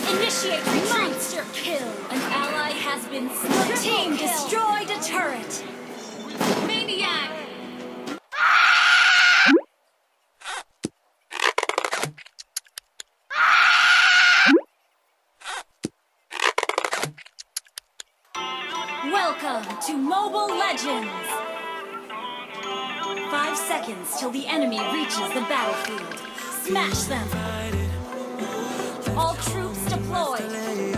Initiate retreat. Monster kill. An ally has been slain. Your team destroyed a turret. Maniac. Welcome to Mobile Legends! 5 seconds till the enemy reaches the battlefield. Smash them! All troops deployed!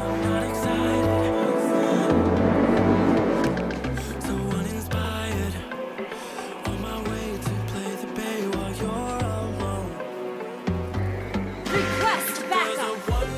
Request backup!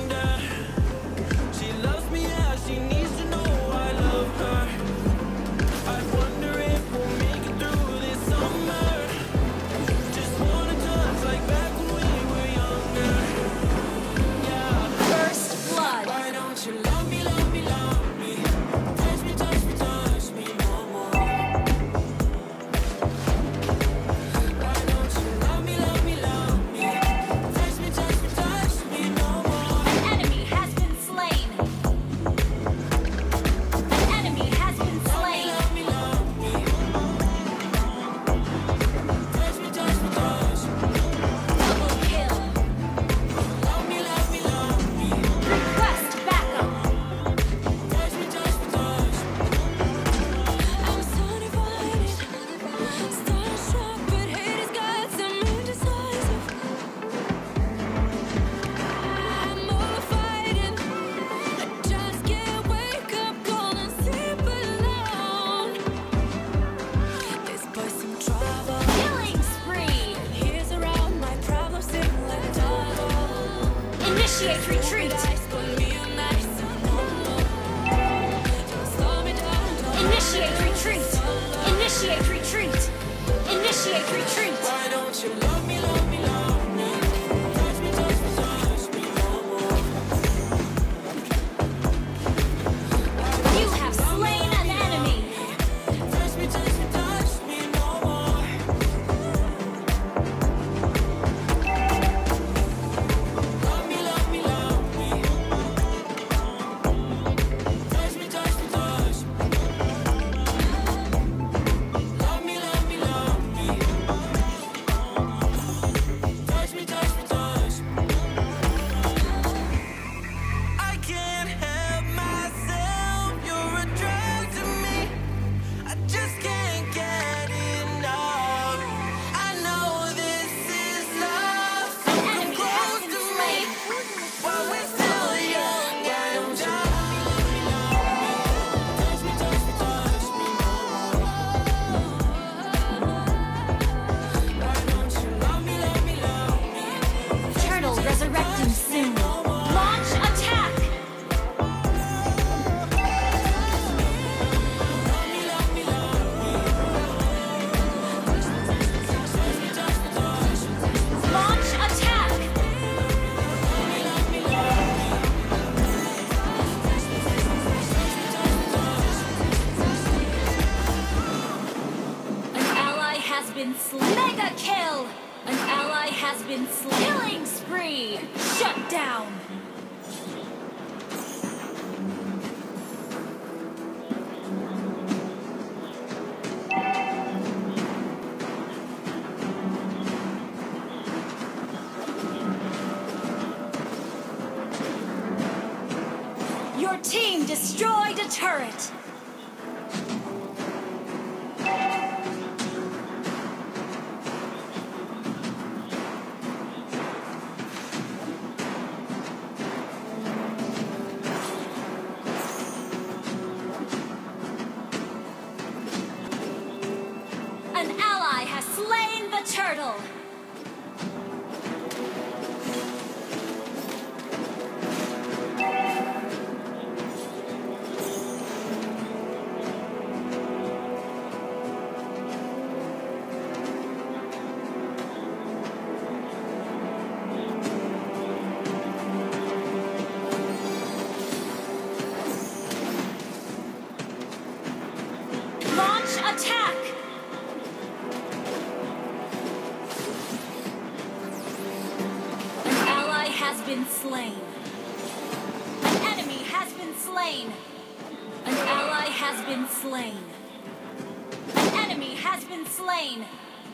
Initiate retreat! Initiate retreat! Initiate retreat! Initiate retreat! Why don't you love me, love me, love me? Touch me, touch me, touch me no more. You have slain an enemy! Touch me, touch me, touch me no more. Love me, love me, love me. Touch me, touch me, touch me. Love me, love me, love me. Touch me, touch me, touch me. I can't help myself, you're a drug to me. I just can't get enough. I know this is love, so come close to me while we're still young and touch me, touch me, touch me Why don't you love me, love me, love me? Turtle resurrecting soon. Launch attack! Launch attack! An ally has been slain. Mega kill! An ally has been slain. Killing spree! Shut down! Your team destroyed a turret! An ally has slain the turtle! Launch attack! been slain. An ally has been slain. An enemy has been slain.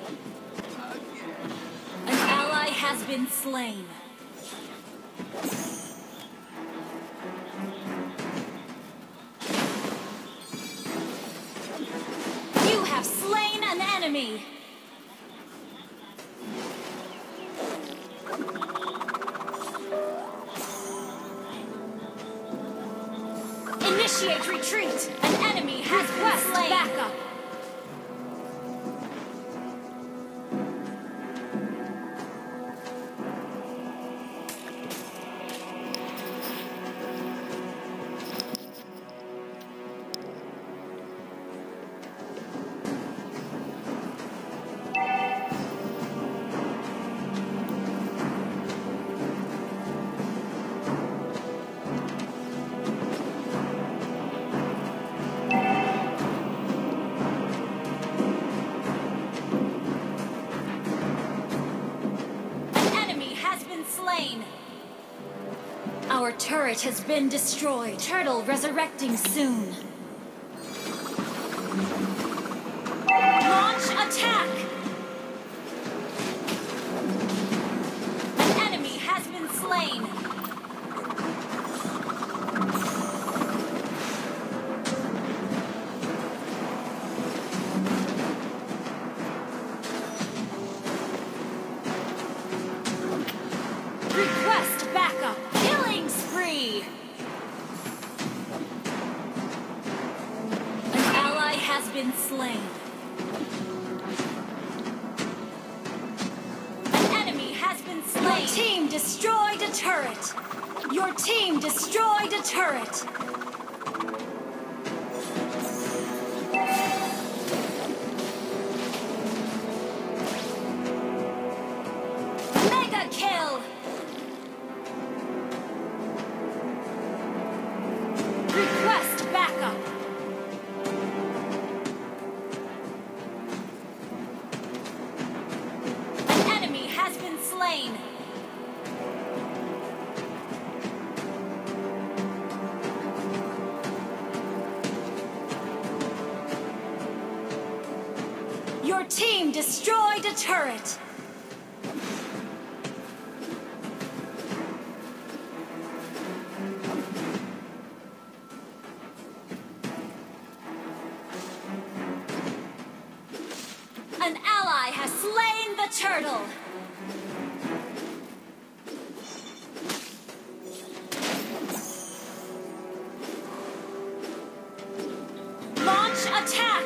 An ally has been slain. You have slain an enemy. Initiate retreat. An enemy has been slain. Backup. Slain. Our turret has been destroyed. Turtle resurrecting soon. Launch attack! An enemy has been slain. Request backup! Killing spree! An ally has been slain. An enemy has been slain. Your team destroyed a turret. Your team destroyed a turret. Mega kill! Request backup! An enemy has been slain! Your team destroyed a turret! An ally has slain the turtle! Launch attack!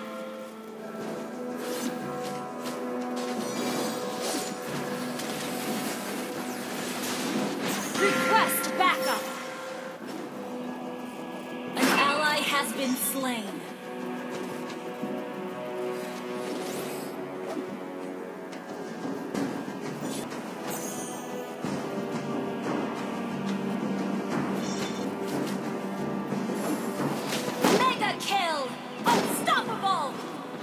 Request backup! An ally has been slain. Mega kill! Unstoppable!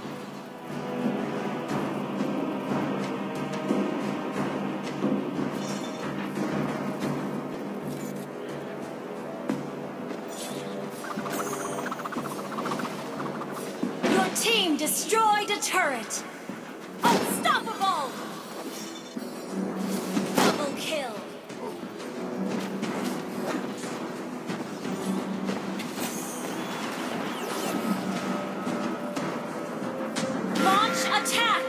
Your team destroyed a turret! Unstoppable! Double kill! Launch attack!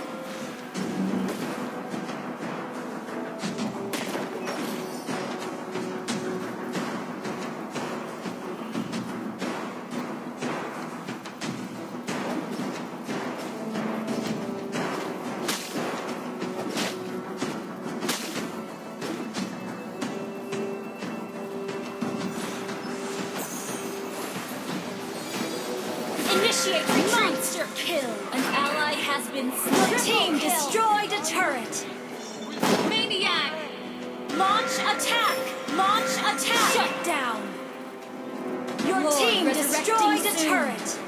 Initiate monster kill! An ally has been slain. Your team destroyed a turret! Maniac! Launch attack! Launch attack! Shut down! Your team destroyed a turret!